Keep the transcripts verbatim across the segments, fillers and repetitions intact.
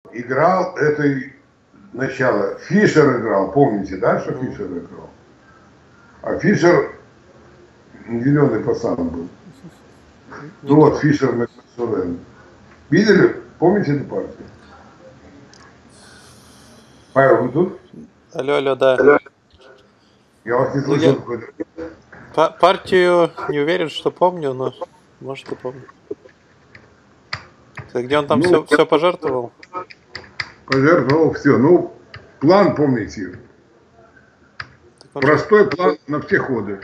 играл этой начало. Фишер играл, помните, да, что Фишер играл? А Фишер зеленый пацан был. Ну вот, Фишер Максурен. Видели? Помните эту партию? Павел, вы тут? Алло, алло, да. Я вас не Ну, слышал я какой-то. па- партию не уверен, что помню, но может и помню. Это где он там Ну, все, все пожертвовал? пожертвовал все. Ну, план помните. Так он же... Простой план на все ходы.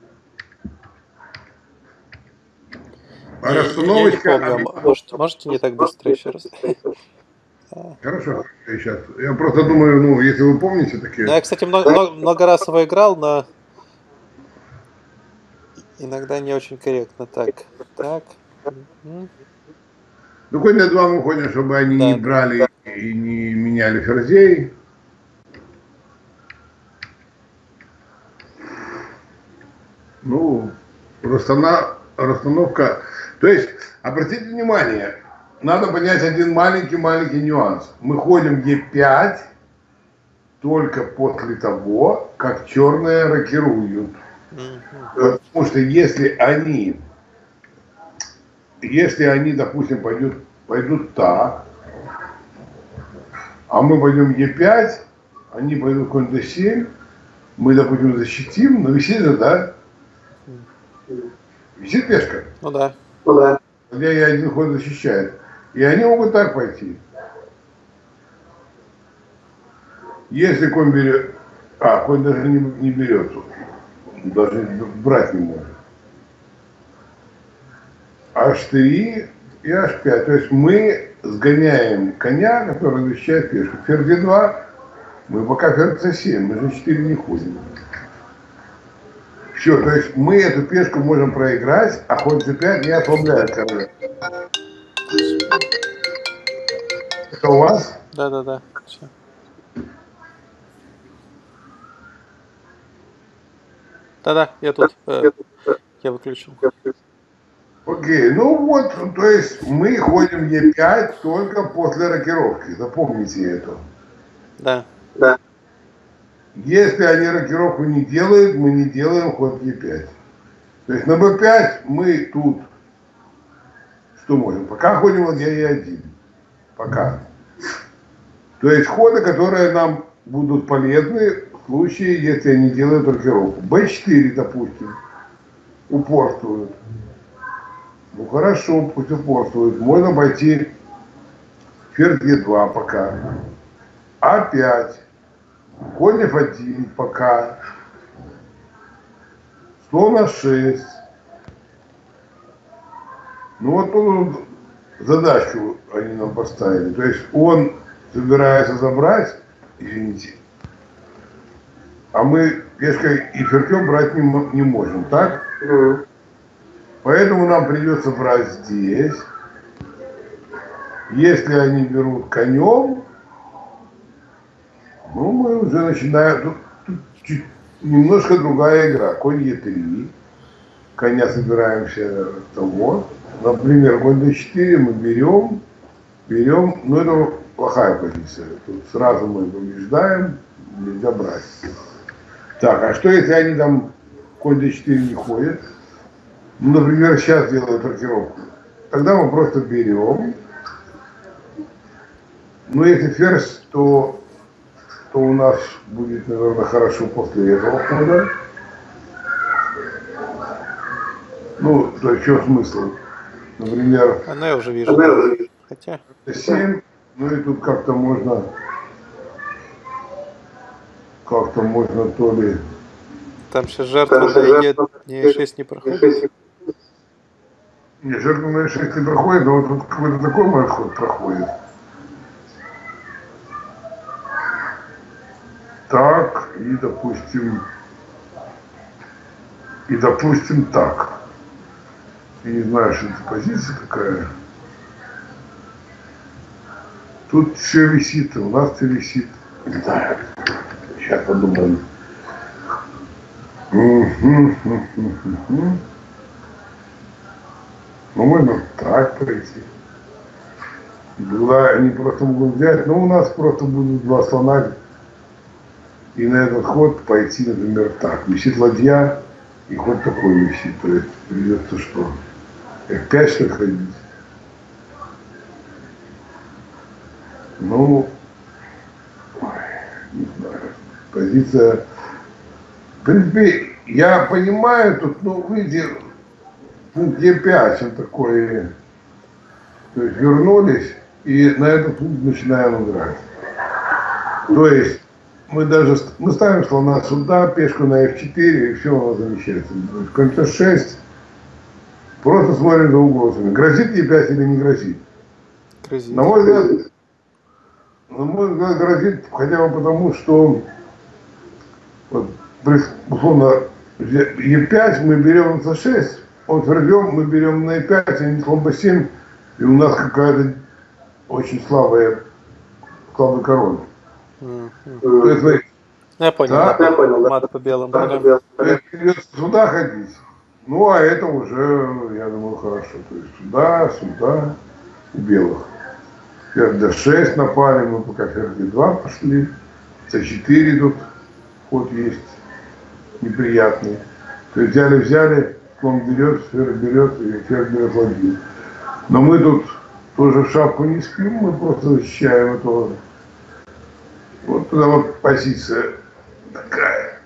А Не, я, я не расстановочка... помню. А Может, можете не так быстро еще раз? Хорошо, я сейчас. Я просто думаю, ну, если вы помните Ну, такие... я, кстати, много, много, много раз его играл, но иногда не очень корректно. Так, так. Мгм. Ну, хоть на два мы ходим, чтобы они не Да, да. брали и не меняли ферзей. Ну, расстана- расстановка... То есть, обратите внимание, надо понять один маленький-маленький нюанс. Мы ходим е пять только после того, как черные рокируют. Мгм. Потому что если они, если они, допустим, пойдут, пойдут так, а мы пойдем е пять, они пойдут конь дэ семь, мы, допустим, защитим, но висит же, да? Висит пешка. Ну да. Где я один ход защищает. И они могут так пойти. Если конь берет... А, конь даже не, не берет. Даже брать не может. аш три и аш пять. То есть мы сгоняем коня, который защищает пешку. Ферзь дэ два, мы пока ферзь цэ семь, мы же четыре не ходим. Все, то есть мы эту пешку можем проиграть, а ход цэ пять не ослабляет короля. Это у вас? Да, да, да. Все. Да-да, я тут. э, я выключил. Окей, ну вот, то есть мы ходим е пять только после рокировки, запомните это. Да. Если они рокировку не делают, мы не делаем ход е пять. То есть на бэ пять мы тут что можем? Пока ходим ладья е один. Пока. То есть ходы, которые нам будут полезны в случае, если они делают рокировку. бэ четыре, допустим, упорствуют. Ну хорошо, пусть упорствуют. Можно пойти ферзь е два пока. а пять. Конь эф один пока. Слон а шесть. Ну вот он, задачу они нам поставили. То есть он собирается забрать, извините, а мы пешкой и ферзем брать не, не можем, так? Mm. Поэтому нам придется брать здесь. Если они берут конем, ну мы уже начинаем... Тут, тут чуть, немножко другая игра. Конь е три. Коня собираемся того. Например, конь дэ четыре мы берем. Берем. Но это плохая позиция. Тут сразу мы побеждаем. Нельзя брать. Так, а что если они там конь дэ четыре не ходят? Ну, например, сейчас делают рокировку. Тогда мы просто берем. Но если ферзь, то, то у нас будет, наверное, хорошо после этого хода. Ну, то есть, что смысл? Например... А, ну я уже вижу. Хотя... семь, ну и тут как-то можно... Как-то можно то ли... Там сейчас жертва на е шесть не проходит. Не, жертва на е шесть не проходит, но вот тут какой-то такой мой ход проходит. Так, и допустим... И допустим так. Я не знаю, что это позиция какая. Тут все висит, у нас все висит. Так, сейчас подумаем. Угу, угу, угу. Ну, можно так пройти. Была, они просто могут взять, но у нас просто будут два слона, и на этот ход пойти, например, так. Висит ладья, и ход такой висит. То есть придется что? эф пять что ли ходить? Ну, ой, не знаю. Позиция... В принципе, я понимаю, тут, ну, выйдет пункт е пять, он такой... То есть вернулись, и на этот пункт начинаем играть. То есть мы даже мы ставим слона сюда, пешку на эф четыре, и все у нас замечательно. Конь цэ шесть. Просто смотрим за угрозами. Грозит е пять или не грозит? Грозит. На мой взгляд, на мой взгляд, грозит хотя бы потому, что вот, условно е пять мы берем на цэ шесть, он твердем, мы берем на е пять, а не слон бэ семь. И у нас какая-то очень слабая, слабый король. Mm-hmm. То есть, я понял, да? мат, я понял, да? Мат по белым. Да, да. Придется сюда ходить. Ну, а это уже, я думаю, хорошо. То есть сюда, сюда, у белых. Ферзь дэ шесть напали, мы пока ферзь дэ два пошли. цэ четыре тут ход есть неприятный. То есть взяли-взяли, слон берет, ферзь берет, и ферзь берет ладью. Но мы тут тоже в шапку не спим, мы просто защищаем это. Вот туда вот позиция такая.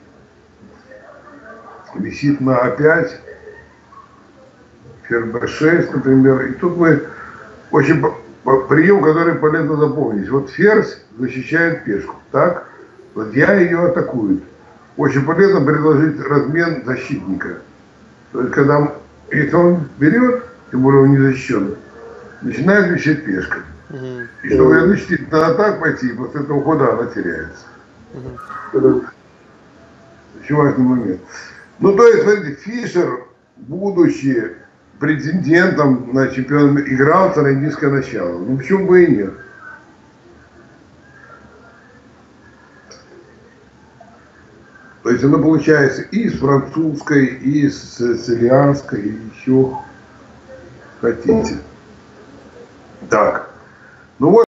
Висит на а пять, ферзь бэ шесть, например. И тут мы очень прием, который полезно запомнить. Вот ферзь защищает пешку, так? Ладья ее атакует. Очень полезно предложить размен защитника. То есть, когда, если он берет, тем более он не защищен, начинает висеть пешка. Uh-huh. И чтобы ее защитить, надо так пойти, и после этого хода она теряется. Uh-huh. Очень важный момент. Ну, то есть, смотрите, Фишер, будучи претендентом на чемпион, играл на индийское начало. Ну, почему бы и нет? То есть, оно получается и с французской, и с сицилианской, и еще хотите. Так. Ну вот.